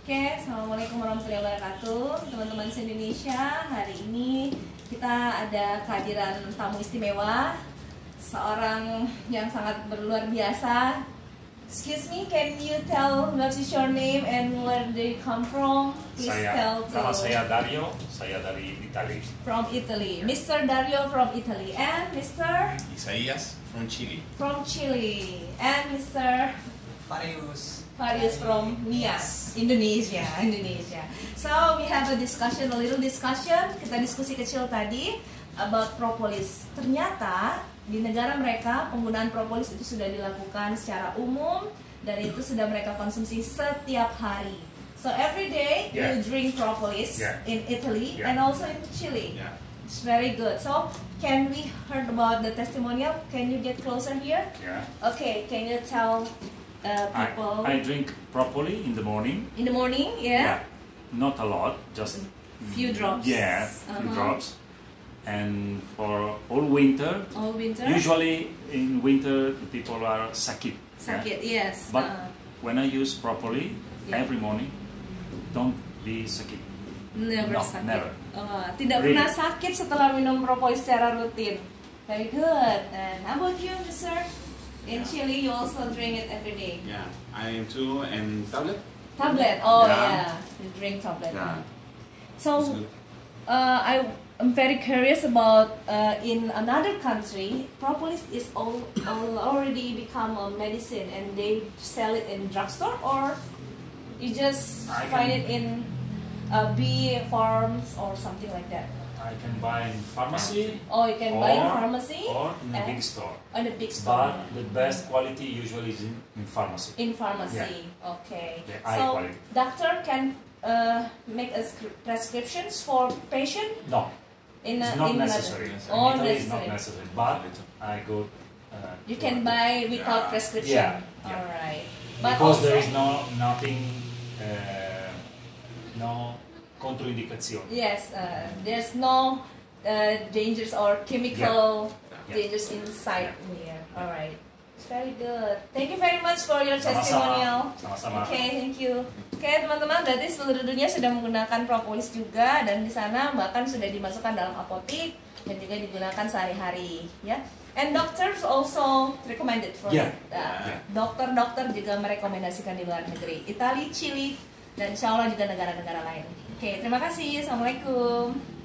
Oke, Assalamualaikum warahmatullahi wabarakatuh. Teman-teman se-Indonesia, hari ini kita ada kehadiran tamu istimewa, seorang yang sangat berluar biasa. Excuse me, can you tell what is your name and where they come from? Please tell. Nama saya Dario, saya dari Italia. From Italy, Mr. Dario from Italy, and Mr. Isaías from Chile. from Chile, and Mr. Farius from Nias, Indonesia. So we have a little discussion. Kita diskusi kecil tadi about propolis. Ternyata di negara mereka penggunaan propolis itu sudah dilakukan secara umum dan itu sudah mereka konsumsi setiap hari. So every day you drink propolis in Italy and also in Chile. It's very good. So can we heard about the testimonial? Can you get closer here? Okay. Can you tell people? I drink propolis in the morning. In the morning, yeah. Not a lot, just Few drops. Yeah, few drops. And for all winter, usually in winter the people are sakit. Sakit, yes. But when I use propolis every morning, don't be sakit. Never No, sakit. never. Tidak Really? pernah sakit setelah minum propolis secara rutin. Very good. And how about you, Mr.? In Chile, you also drink it every day. Yeah, I am too, and tablet. Tablet. Oh Yeah. you drink tablet. Yeah. So It's good. I'm very curious about in another country, propolis is already become a medicine and they sell it in drugstore, or you just find it in bee farms or something like that. I can buy in pharmacy. Oh, you can buy in pharmacy or in a big store. in a big store. But the best quality usually is in pharmacy. In pharmacy, okay. The high So quality. doctor can make a prescriptions for patient. No, In it's not in necessary. Oh, In Italy it's not necessary. necessary. But I go. You to can a- buy without Yeah. prescription. Yeah. All right. But Because also, there is nothing, no contraindication. yes, there's no dangers or chemical Yeah. dangers inside Yeah. here. All right. It's very good. Thank you very much for your Sama-sama. testimonial. Sama-sama. Oke, thank you. Oke, teman-teman, berarti seluruh dunia sudah menggunakan propolis juga, dan di sana bahkan sudah dimasukkan dalam apotik dan juga digunakan sehari-hari, ya. And doctors also recommended for Yeah. it. Dokter-dokter juga merekomendasikan di luar negeri, Italia, Chili, dan insya Allah juga negara-negara lain. Oke, terima kasih. Assalamualaikum.